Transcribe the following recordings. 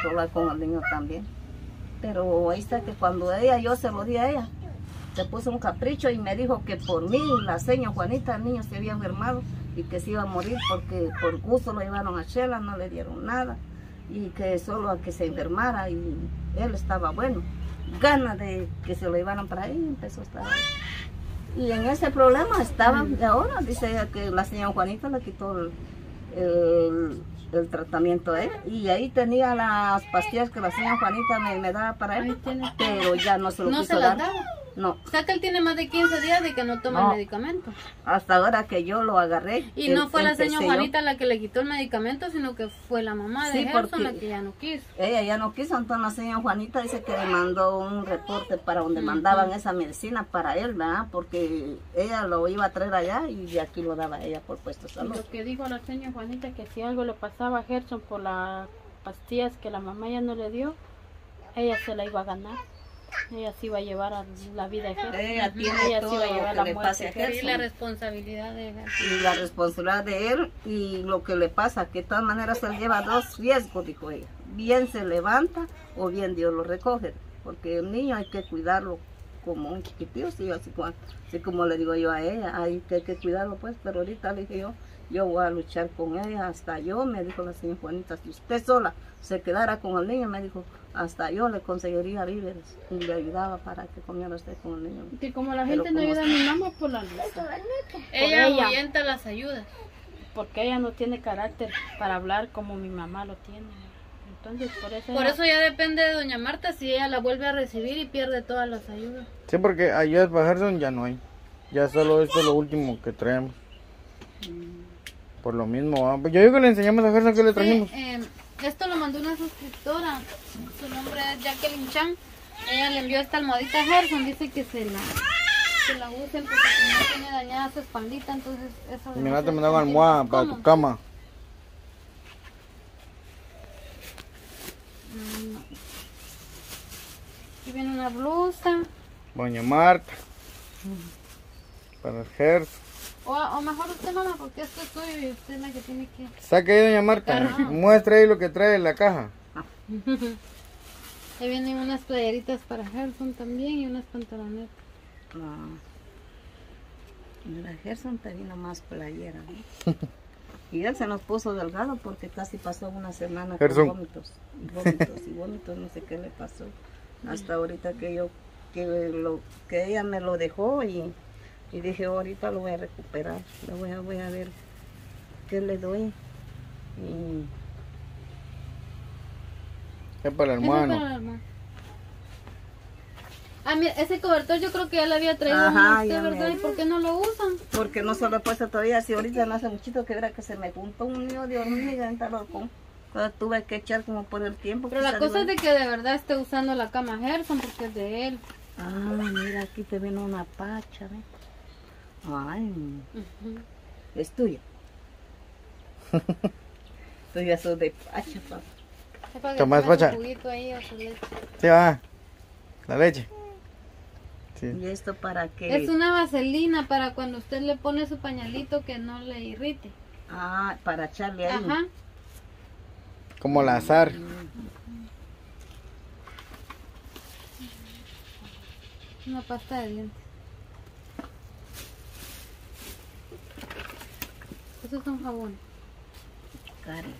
hablar con el niño también. Pero ahí está que cuando yo se lo di a ella, se puso un capricho y me dijo que por mí, la señora Juanita, el niño se había enfermado y que se iba a morir porque por gusto lo llevaron a Shela, no le dieron nada y que solo a que se enfermara y él estaba bueno. Ganas de que se lo llevaran para ahí, empezó a estar ahí. Y en ese problema estaban, y ahora dice ella que la señora Juanita le quitó el tratamiento a él y ahí tenía las pastillas que la señora Juanita me daba para él, pero ya no se lo quiso dar. No. O sea que él tiene más de 15 días de que no toma el medicamento. Hasta ahora que yo lo agarré. Y no fue la señora Juanita la que le quitó el medicamento, sino que fue la mamá de Gerson la que ya no quiso. Ella ya no quiso, entonces la señora Juanita dice que le mandó un reporte para donde mandaban esa medicina para él, ¿verdad? Porque ella lo iba a traer allá y de aquí lo daba ella por puesto de salud. Lo que dijo la señora Juanita que si algo le pasaba a Gerson por las pastillas que la mamá ya no le dio, ella se la iba a ganar. Ella sí iba a llevar a la vida de Gerson. Ella tiene todo sí iba a llevar lo la que le muerte pase a de Gerson. Y la responsabilidad de Gerson. Y la responsabilidad de él y lo que le pasa, que de todas maneras él lleva dos riesgos, dijo ella. Bien se levanta o bien Dios lo recoge, porque el niño hay que cuidarlo como un chiquitillo, sí, así como le digo yo a ella, hay que cuidarlo pues, pero ahorita le dije yo voy a luchar con ella, hasta yo, me dijo la señora Juanita, si usted sola se quedara con el niño, me dijo, hasta yo le conseguiría víveres y le ayudaba para que comiera usted con el niño. Que como la gente no ayuda a mi mamá por la luz. Ella ahuyenta las ayudas. Porque ella no tiene carácter para hablar como mi mamá lo tiene. Entonces por eso ya depende de doña Marta si ella la vuelve a recibir y pierde todas las ayudas. Sí, porque ayudas para Gerson ya no hay. Ya solo esto es lo último que traemos. Por lo mismo, yo digo que le enseñamos a Gerson que le trajimos. Esto lo mandó una suscriptora, su nombre es Jacqueline Chan. Ella le envió esta almohadita a Gerson, dice que se la usen porque no tiene dañada su espaldita, entonces eso. Mira, te mandaron almohada para tu cama. Aquí viene una blusa. Doña Marta. Para el Gerson. O mejor usted, mamá, porque esto es suyo y usted es la que tiene que... Saque ahí, doña Marta. Muestra ahí lo que trae en la caja. Ahí vienen unas playeritas para Gerson también y unas pantalonetas. Mira, Gerson te vino más playera, ¿no? Y él se nos puso delgado porque casi pasó una semana con vómitos, no sé qué le pasó. Hasta ahorita que ella me lo dejó y dije, ahorita lo voy a recuperar, voy a ver qué le doy. Es para el hermano. Ese cobertor yo creo que ya le había traído a usted, ¿verdad? ¿Y por qué no lo usan? Porque no se lo he puesto todavía, si ahorita no hace muchito que era que se me juntó un nido de hormiga en talocón. Tuve que echar como por el tiempo. Pero la cosa es de que de verdad esté usando la cama Gerson porque es de él. Mira, aquí te viene una pacha, ¿ves? Ay, es tuya. Tuya sos de pacha, papá. Tomás pacha. Sí, va. La leche. Sí. ¿Y esto para qué? Es una vaselina para cuando usted le pone su pañalito que no le irrite. Para echarle ahí. Ajá. Como la azar. Una pasta de dientes. Esos son jabones. Cari.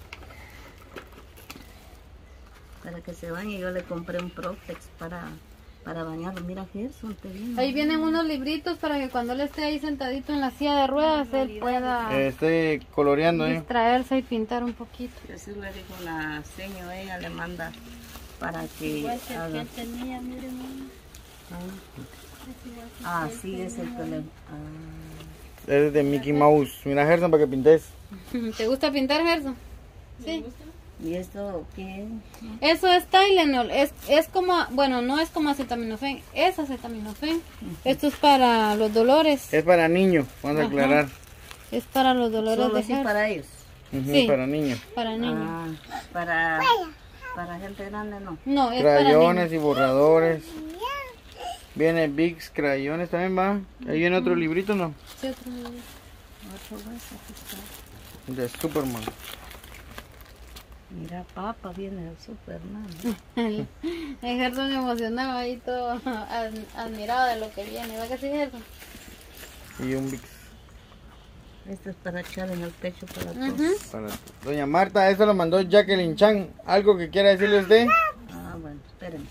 Para que se bañe, yo le compré un Protex para bañarlo. Mira, Gerson, te viene. Ahí vienen unos libritos para que cuando él esté ahí sentadito en la silla de ruedas, él pueda esté coloreando, distraerse y pintar un poquito. Así le dijo la señora, ella le manda para que haga. tenía, miren, sí, es el que le... Es de Mickey Mouse. Mira, Gerson, para que pintes. ¿Te gusta pintar, Gerson? Sí. ¿Y esto qué? Eso es Tylenol. Es como, bueno, no es como acetaminofén, es acetaminofén. Esto es para los dolores. Es para niños, vamos a aclarar. Es para los dolores ¿Solo de así para ellos? Sí, para niños. Para niños. Para gente grande no. No, es crayones y borradores. Viene Bics, crayones también va. Ahí viene otro librito, ¿no? Sí, otro librito. Otro más, aquí está. De Superman. Mira, papá viene del súper, hermano. El Gerson emocionado ahí todo admirado de lo que viene. ¿Va que sí, Gerson? Y un Vicks. Este es para echar en el pecho para Ujú. todos. Para doña Marta, eso lo mandó Jacqueline Chan. ¿Algo que quiera decirle usted? Ah, bueno, espérenme.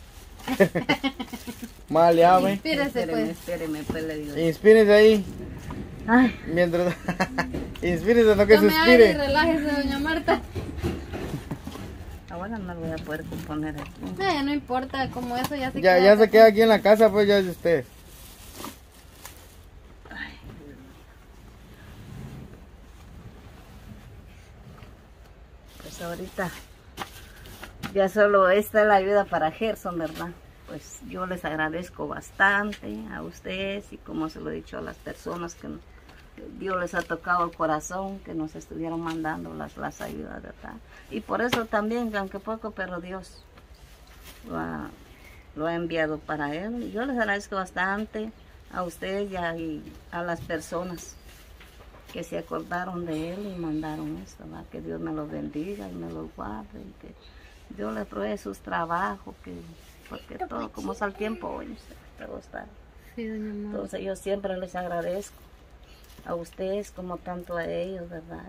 Maleable. Inspírese, pues. Espéreme, pues le digo. Inspírese ahí. Ay, Mientras. Inspírese, no que Tome aire y suspire. relájese, doña Marta. ahora no lo voy a poder componer aquí. No, ya no importa, como eso ya se Ya, queda. ya se queda aquí en la casa, pues ya es de usted. Pues ahorita ya solo esta es la ayuda para Gerson, ¿verdad? Pues yo les agradezco bastante a ustedes y como se lo he dicho a las personas que Dios les ha tocado el corazón, que nos estuvieron mandando las ayudas, ¿verdad? Y por eso también, aunque poco, pero Dios lo ha enviado para él. Y yo les agradezco bastante a ustedes y a las personas que se acordaron de él y mandaron esto, ¿verdad? Que Dios me los bendiga y me los guarde y que Dios les provee sus trabajos, porque todo, como está el tiempo hoy, todo está. Sí, doña Marta. Entonces yo siempre les agradezco a ustedes como tanto a ellos, ¿verdad?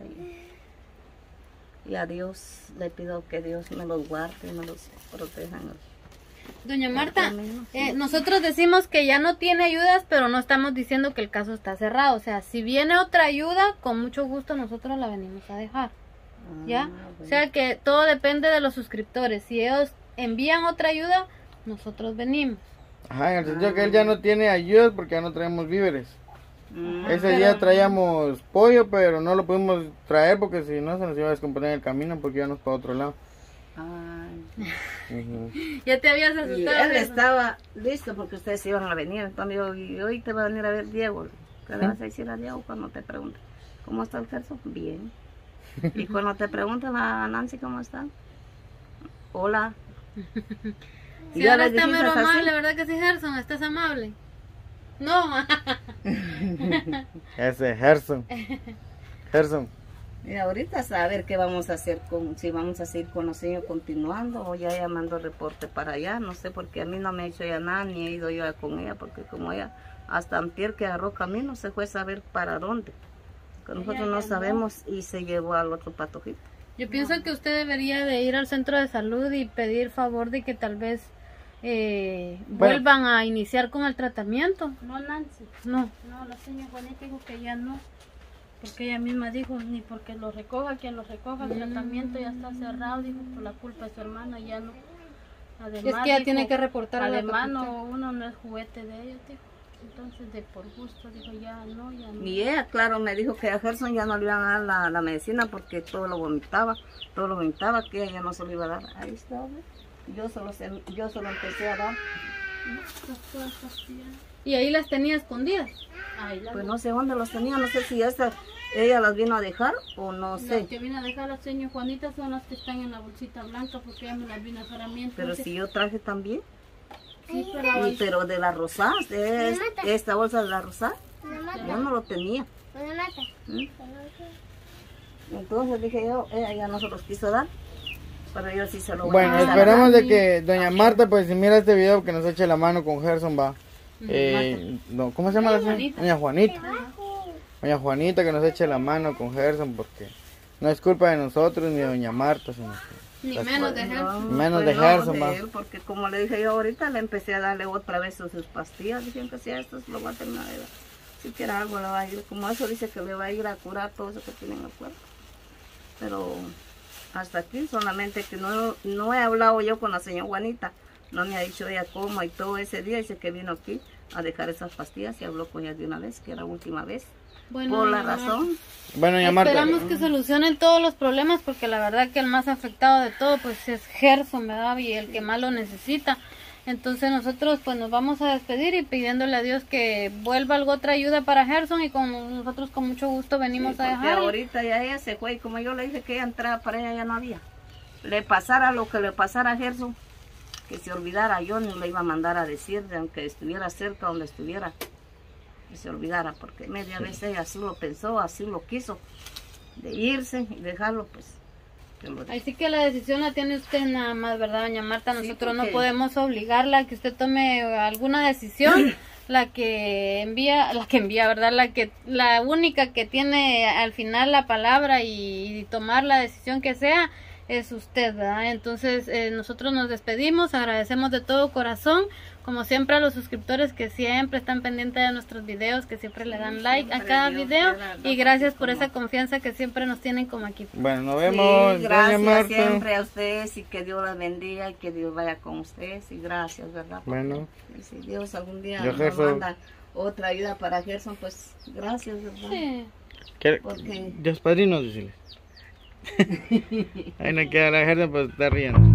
Y a Dios le pido que Dios me los guarde y me los proteja. Doña Marta, Amén, sí. nosotros decimos que ya no tiene ayudas, pero no estamos diciendo que el caso está cerrado. O sea, si viene otra ayuda, con mucho gusto nosotros la venimos a dejar. ¿Ya? O sea que todo depende de los suscriptores. Si ellos envían otra ayuda, nosotros venimos. Ajá, en el sentido que él ya no tiene ayudas porque ya no traemos víveres. Mm, Ese pero- día traíamos pollo, pero no lo pudimos traer porque si no se nos iba a descomponer en el camino porque íbamos para otro lado. ay. Ujú. Ya te habías Y asustado. él Gerson. estaba listo porque ustedes iban a venir. Entonces yo, y hoy te va a venir a ver Diego. ¿Qué le vas a decir a Diego cuando te pregunte? ¿Cómo está el Gerson? Bien. Y cuando te preguntan a Nancy cómo está, hola. Y Si ya ahora les está dijiste mero así. amable, ¿verdad que sí, Gerson? ¿Estás amable? No. Ese Gerson. Gerson. Y ahorita a saber qué vamos a hacer si vamos a seguir con los niños continuando o ya mando reporte para allá, no sé, porque a mí no me ha hecho ya nada, ni he ido yo con ella, porque como ella hasta antier que agarró camino se fue a saber para dónde, que nosotros no sabemos y se llevó al otro patojito. Yo pienso que usted debería de ir al centro de salud y pedir favor de que tal vez vuelvan a iniciar con el tratamiento. No, Nancy. No. No, la señora Juanita dijo que ya no. Porque ella misma dijo, ni porque lo recoja, quien lo recoja, el tratamiento ya está cerrado, dijo, por la culpa de su hermana, ya no. Además, Es que ella dijo, tiene que reportar a la además, capital. uno no es juguete de ellos, dijo. Entonces, de por gusto, dijo, ya no, ya no. Y ella, claro, me dijo que a Gerson ya no le iban a dar la medicina porque todo lo vomitaba, que ella no se lo iba a dar. Ahí está, ¿ve? Yo solo empecé a dar. Y ahí las tenía escondidas. Ay, la Pues no sé dónde los tenía, no sé si ella las vino a dejar o no sé. Las que vine a dejar la señora Juanita son las que están en la bolsita blanca porque ella me las vino a dejar a mí. Pero Entonces, si yo traje también. sí, pero Pero de las rosadas, de esta bolsa de la rosada, yo no lo tenía. ¿Mm? Entonces dije yo, ella ya no se los quiso dar, pero yo sí se lo voy a Bueno, dar. esperamos de que doña Marta, pues si mira este video, que nos eche la mano con Gerson, va. No, ¿cómo se llama la señora? Doña Juanita. Doña Juanita, que nos eche la mano con Gerson, porque no es culpa de nosotros ni de doña Marta, sino que Ni menos de Gerson. No, menos pues de no, Gerson, va. él, porque como le dije yo ahorita, le empecé a darle otra vez sus pastillas, diciendo que si a esto lo va a terminar de dar. Si quiere algo le va a ir, como eso dice que le va a ir a curar todo eso que tiene en el cuerpo. Pero hasta aquí solamente que no he hablado yo con la señora Juanita, no me ha dicho ella cómo y todo ese día, dice que vino aquí a dejar esas pastillas y habló con ella de una vez, que era la última vez, Bueno, por la doña Marta, razón. Bueno, doña Marta. esperamos que solucionen todos los problemas porque la verdad que el más afectado de todo pues es Gerson, ¿verdad? Y el que más lo necesita. Entonces nosotros pues nos vamos a despedir y pidiéndole a Dios que vuelva algo otra ayuda para Gerson y nosotros con mucho gusto venimos Sí, a porque dejar. ahorita ya ella se fue y como yo le dije que ella entraba para ella ya no había. Le pasara lo que le pasara a Gerson, que se olvidara, yo no le iba a mandar a decir, aunque estuviera cerca donde estuviera, que se olvidara, porque media vez ella así lo pensó, así lo quiso, de irse y dejarlo, pues que lo diga. Así que la decisión la tiene usted nada más, ¿verdad, doña Marta? Sí, Nosotros no porque- podemos obligarla a que usted tome alguna decisión. La que envía, ¿verdad? La única que tiene al final la palabra y tomar la decisión que sea es usted, ¿verdad? Entonces nosotros nos despedimos, agradecemos de todo corazón, como siempre a los suscriptores que siempre están pendientes de nuestros videos, que siempre le dan like a siempre cada Dios video quiera, y gracias por como- esa confianza que siempre nos tienen como equipo. Bueno, nos Sí, vemos, doña gracias Marta. siempre a ustedes y que Dios las bendiga y que Dios vaya con ustedes y gracias, ¿verdad? Bueno, Y si Dios algún día Yo, nos Gerson. manda otra ayuda para Gerson, pues gracias, ¿verdad? Sí. Porque- Dios padrino, decirle. Ahí no queda la gente, pues está riendo.